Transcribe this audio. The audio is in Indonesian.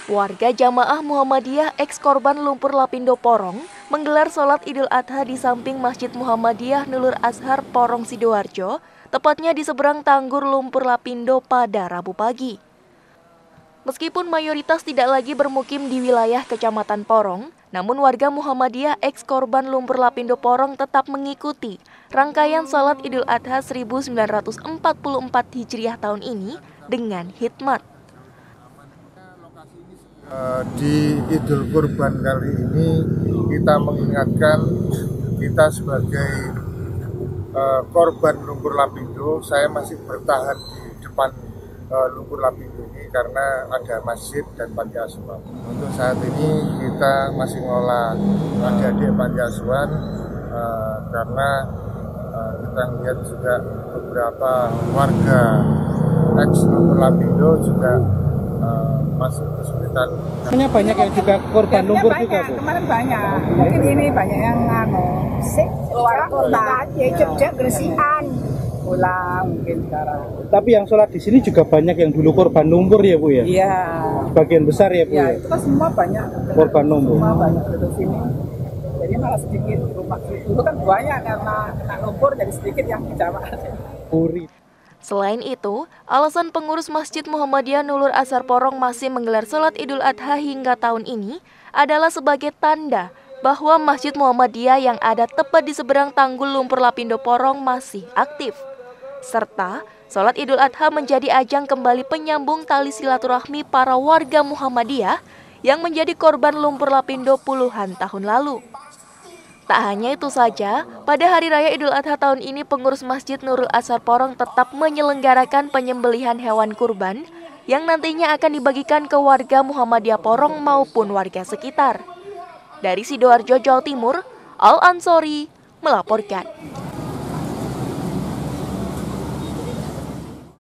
Warga Jamaah Muhammadiyah eks korban lumpur Lapindo Porong menggelar sholat Idul Adha di samping Masjid Muhammadiyah Nurul Azhar Porong Sidoarjo, tepatnya di seberang Tanggul Lumpur Lapindo pada Rabu pagi. Meskipun mayoritas tidak lagi bermukim di wilayah Kecamatan Porong, namun warga Muhammadiyah eks korban lumpur Lapindo Porong tetap mengikuti rangkaian sholat Idul Adha 1944 Hijriah tahun ini dengan hikmat. Di Idul Kurban kali ini kita mengingatkan kita sebagai korban lumpur Lapindo. Saya masih bertahan di depan lumpur Lapindo ini karena ada masjid dan panti asuhan. Untuk saat ini kita masih mengelola adik-adik panti asuhan karena kita lihat juga beberapa warga eks lumpur Lapindo juga masuk kesulitan. Banyak yang juga korban lumpur juga, Bu? Kemarin banyak, mungkin ini banyak yang keluar kota, cek bersihan, pulang mungkin sekarang. Tapi yang sholat di sini juga banyak yang dulu korban lumpur ya, Bu ya? Iya. Sebagian besar ya, Bu ya? Itu kan semua banyak. Korban lumpur. Semua banyak di sini. Jadi malah sedikit rumah dulu kan banyak karena kena lumpur jadi sedikit yang dijamaah. Puri. Selain itu, alasan pengurus Masjid Muhammadiyah Nurul Azhar Porong masih menggelar sholat Idul Adha hingga tahun ini adalah sebagai tanda bahwa Masjid Muhammadiyah yang ada tepat di seberang Tanggul Lumpur Lapindo Porong masih aktif. Serta, sholat Idul Adha menjadi ajang kembali penyambung tali silaturahmi para warga Muhammadiyah yang menjadi korban lumpur Lapindo puluhan tahun lalu. Tak hanya itu saja, pada Hari Raya Idul Adha tahun ini pengurus Masjid Nurul Azhar Porong tetap menyelenggarakan penyembelihan hewan kurban yang nantinya akan dibagikan ke warga Muhammadiyah Porong maupun warga sekitar. Dari Sidoarjo, Jawa Timur, Al Ansori melaporkan.